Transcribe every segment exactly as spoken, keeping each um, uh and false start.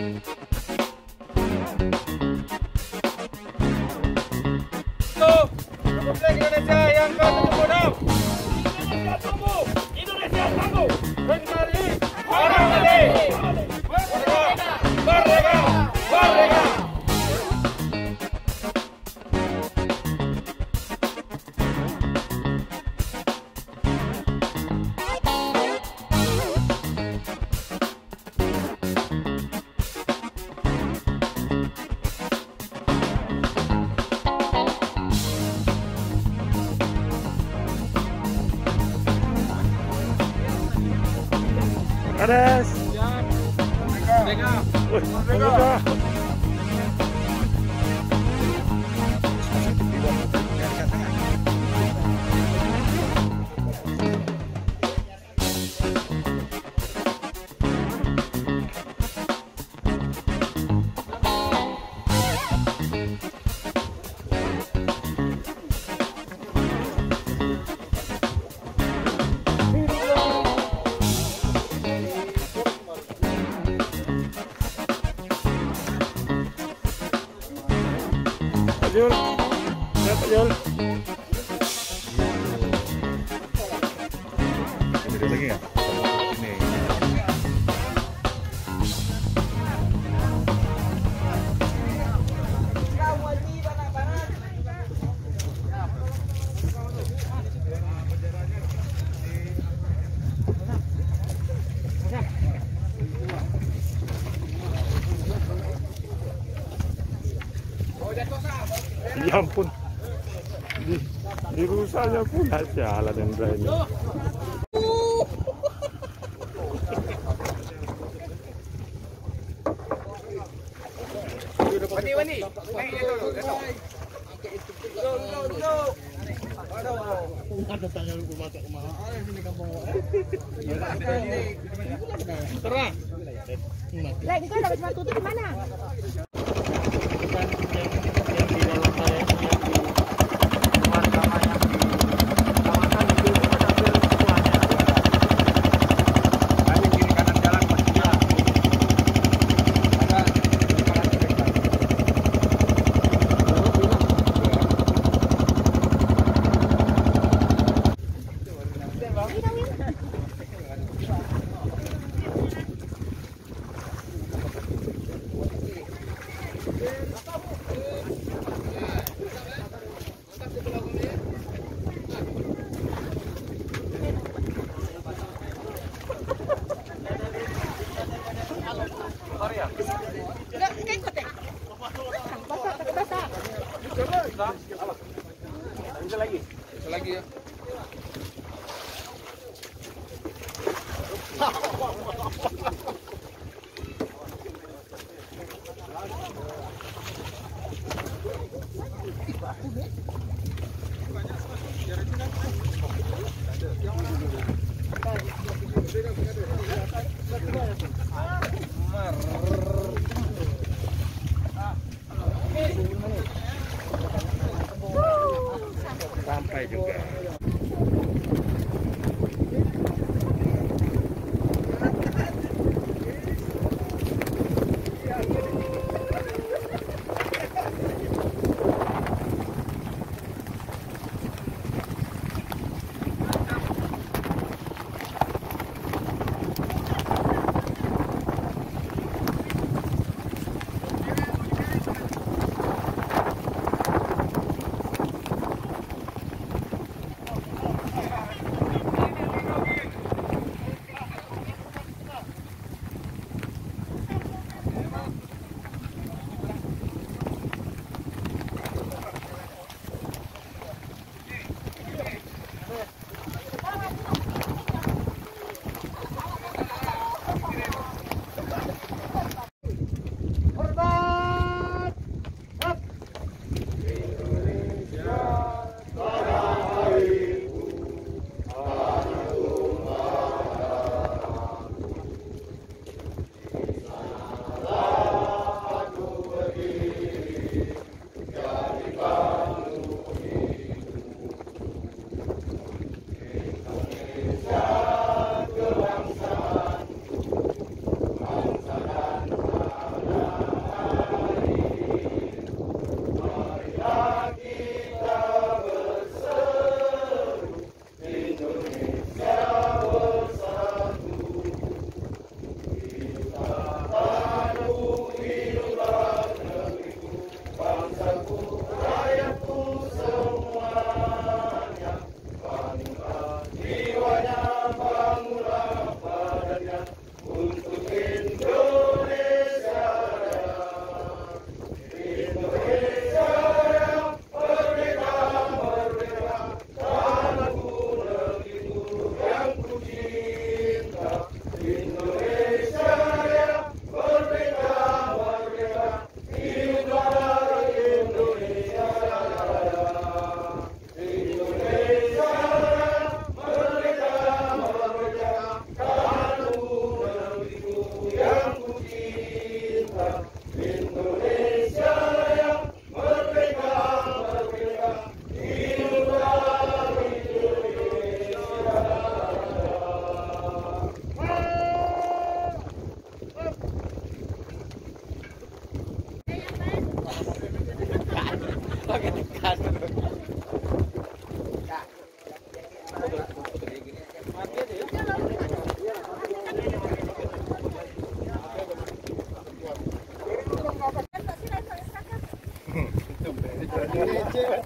Republik Indonesia yang ke tujuh puluh enam. Indonesia tumbuh, Indonesia tangguh. Mencari orang merdeka, merdeka, merdeka. Adas. Merdeka. Wih, merdeka. Jul, lihat Jul. Ada lagi nggak? Ini. Ya ampun, di, di rusaknya pula jalan yang lain. Mandi mandi, naik dulu. Ada tanya lu baca kemana? Sini kampung. Terang. Lah, itu dapat sepatu itu di mana? Bisa lagi, bisa lagi ya. Sampai juga.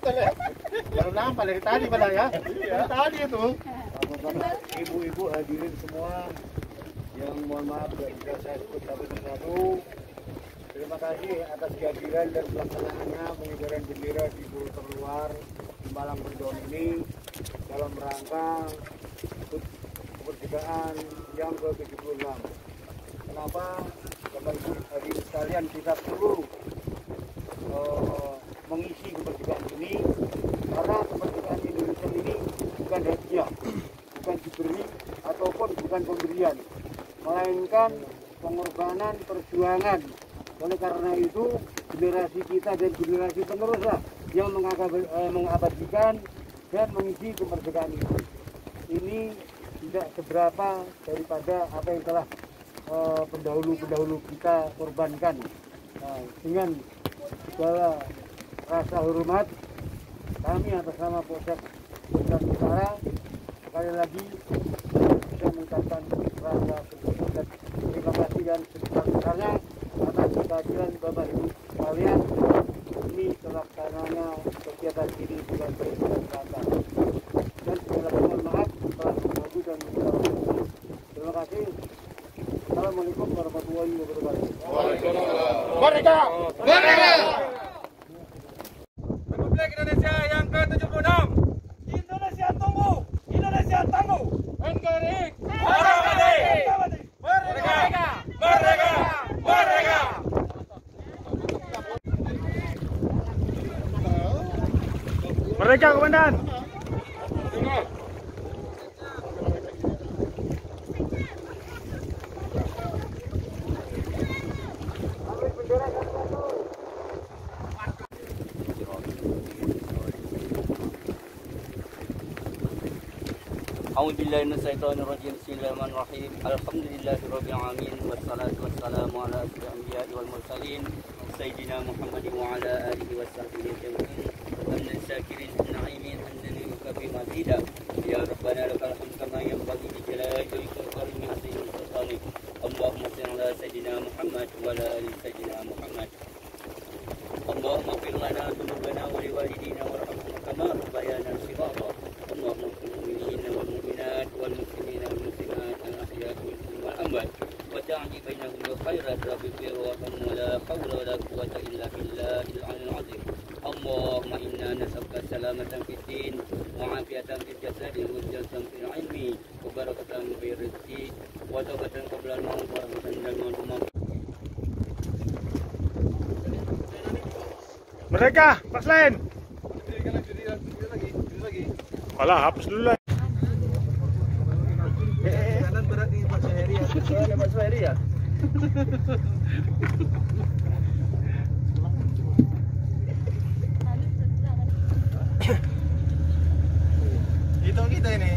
Baru nampak dari tadi padahal ya. Dari tadi itu. Ibu-ibu hadirin semua yang mohon maaf tidak bisa saya sebut satu persatu. Terima kasih atas kehadiran dan pelaksanaannya pengibaran bendera di Pulau Terluar Malang Bintan ini dalam rangka kemerdekaan yang ke tujuh puluh enam. Kenapa? Bapak Ibu hadirin sekalian, kita perlu uh, mengisi kemerdekaan ini karena kemerdekaan Indonesia ini bukan hadiah, bukan diberi ataupun bukan pemberian, melainkan pengorbanan perjuangan. Oleh karena itu generasi kita dan generasi peneruslah yang mengabadikan dan mengisi kemerdekaan itu. Ini tidak seberapa daripada apa yang telah pendahulu-pendahulu uh, kita korbankan. Nah, dengan segala rasa hormat kami atas nama Polsek Bintan Utara sekali lagi bisa mengucapkan rasa syukur dan terima kasih dan sebesar-besarnya atas kehadiran Bapak Ibu sekalian. Ini terlaksananya kegiatan ini bukan berkelanjutan dan segala mohon maaf telah mengganggu dan mengganggu. Terima kasih. Assalamualaikum warahmatullahi wabarakatuh. Waalaikumsalam. Merdeka! Merdeka! Republik Indonesia yang ke tujuh puluh enam. Indonesia tumbuh, Indonesia tangguh. N K R I Orang Merdeka! Merdeka! Merdeka! Merdeka! Merdeka, Komandan. A'udzubillahi minasyaitonirrajim. Bismillahirrahmanirrahim. Alhamdulillahirabbil alamin wassalatu wassalamu ala asyrofil anbiya'i wal mursalin sayyidina Muhammadin wa ala alihi washabbihi ajma'in. Hamdan syakirin na'imin hamdan yukafi mazida. Ya Rabbana lakal hamd kama yanbaghi li jalali wajhika wa karimi azimi sultanik. Allahumma shalli ala sayyidina Muhammad wa ala ali sayyidina Muhammad. Allahumma ighfir lana dhunubana wa liwalidina warhamna kama rabbayana shighara. Allahumma ighfir lil mu'minina wal mu'minat wal muslimina wal muslimat al ahya'i minhum wal amwat wa ta'ji bainahum bil khairat rabbi firwahum wa la hawla wa la quwwata illa billahil 'aliyyil 'azim. Allahumma inna nas'aluka salamatan fid din wa 'afiyatan fil jasadi wa husnan fil 'ilmi wa barakatan fil rizqi wa tawbatan qabla al-maut wa rahmatan lil mu'minin. Merdeka, pas lain. Alah, hapus dulu lah. Kanan berat nih Pak Suheri ya. Soalnya Pak Suheri ya. Itu kita ini.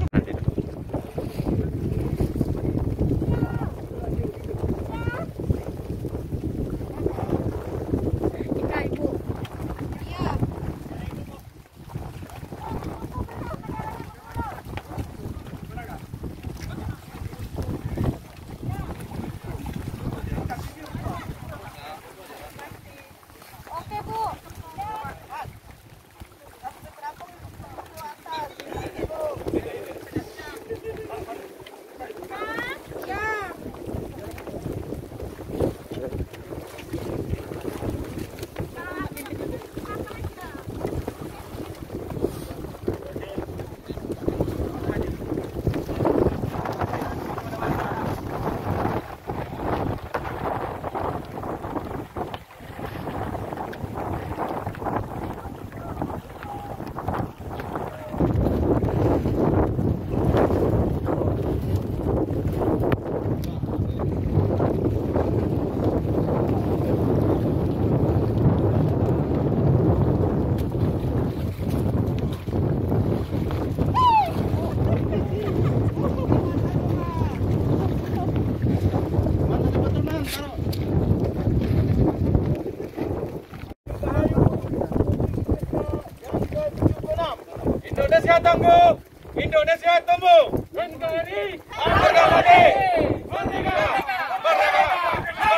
Indonesia tangguh, Indonesia tumbuh. N K R I harga mati. Merdeka, merdeka,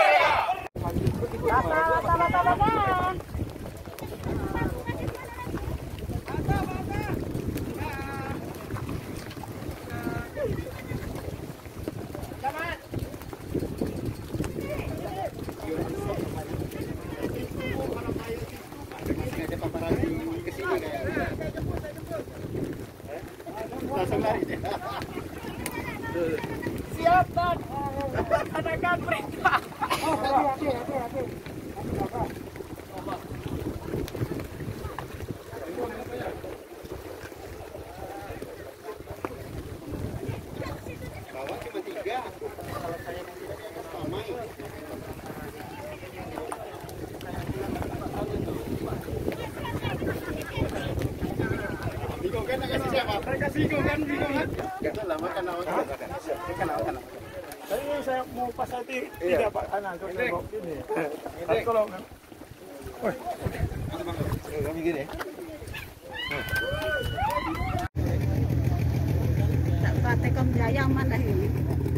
merdeka. Tadi saya mau pas hati tiga pak anak kalau ini. Tapi kalau kami gini. Tak pakai kom jaya mana ini?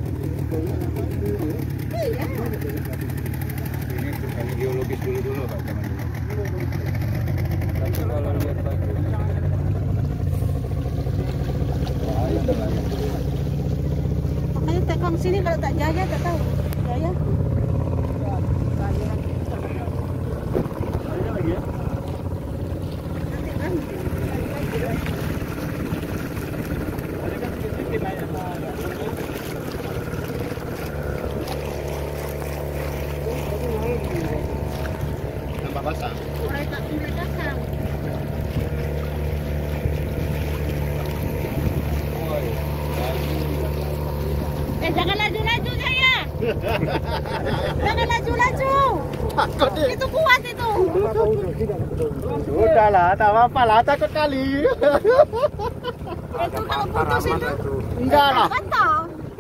Iya. Ini kami geologis dulu dulu Pak zaman dulu. Tapi kalau lihat bagus. Makanya tekong sini kalau tak jaya tak tahu. Jaya. Ada lagi ya? Nanti kan. Ada kan sedikit aja. Nampak basah. Mulai tak mulai datang. Eh jangan laju-laju saya. Jangan laju-laju. Itu kuat itu. Sudahlah, tak apa-apa lah, takut kali. Itu kalau putus itu. Enggak lah. Patah.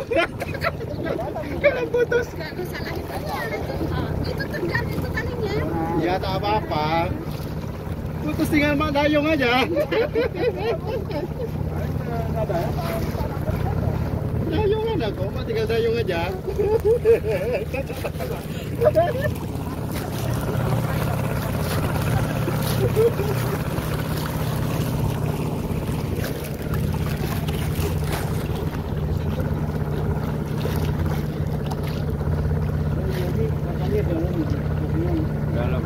Kalau putus. Enggak usah lagi tanya itu. Itu tenggelam itu talinya. Ya tak apa-apa. Putus tinggal mak dayung aja. Dayung ada kok, mak tinggal dayung aja. Dalam.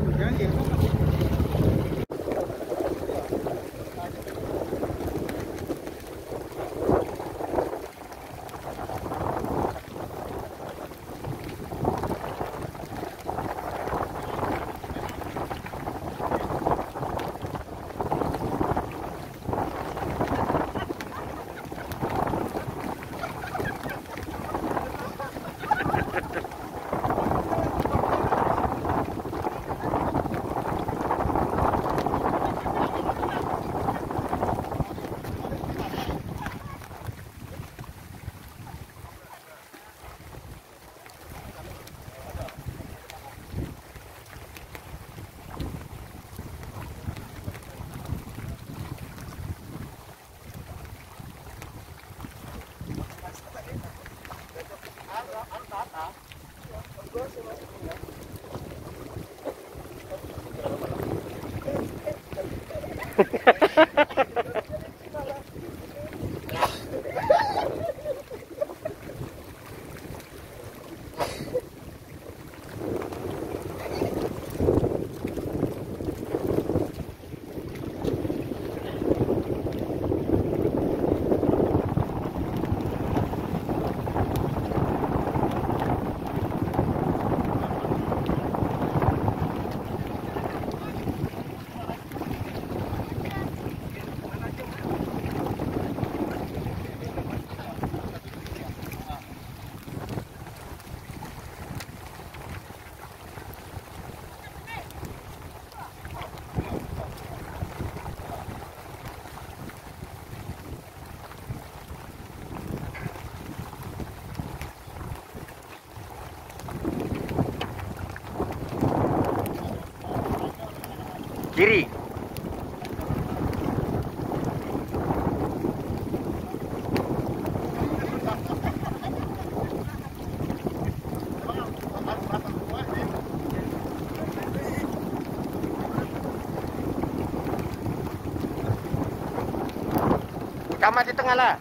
Kiri. Kamu di tengah lah.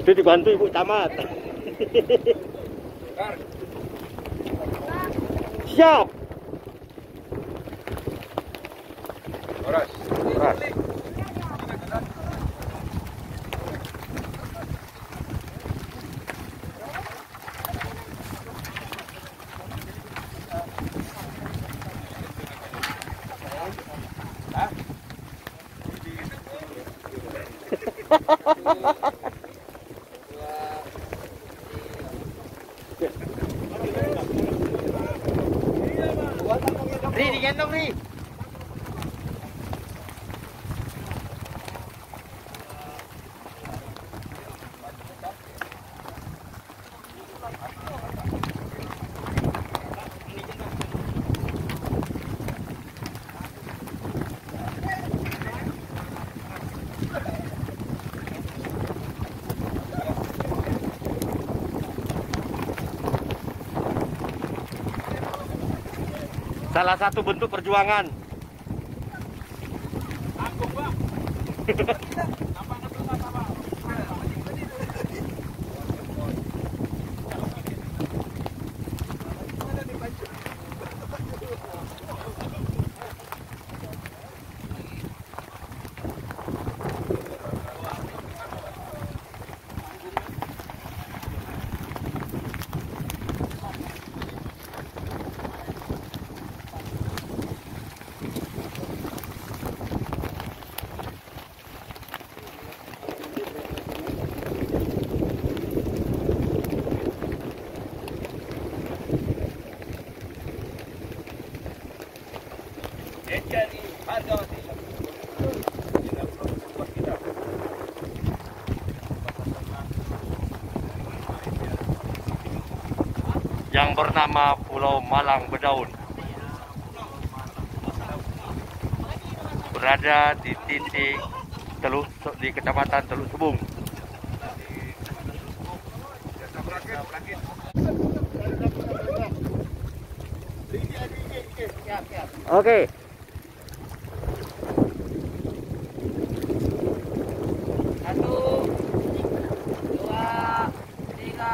Itu dibantu Ibu Camat. Siap. Horas. Horas. Ri, digendong Ri. Salah satu bentuk perjuangan. Yang bernama Pulau Malang Bedaun, berada di titik Teluk di Kecamatan Teluk Subung. Oke. Satu, dua, tiga.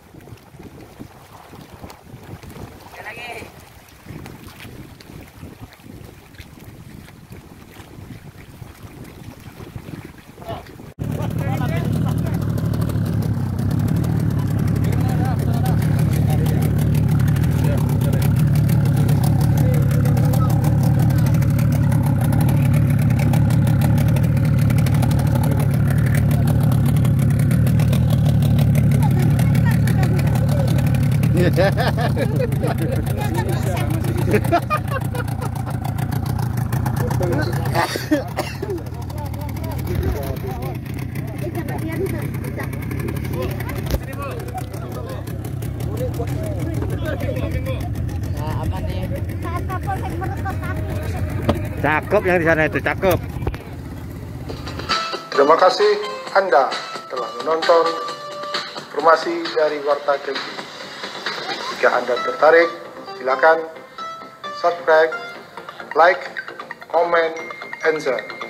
Sekali lagi. Cakep yang di sana itu, cakep. Terima kasih Anda telah menonton informasi dari WartaKepri. Jika Anda tertarik, silakan subscribe, like, comment, and share.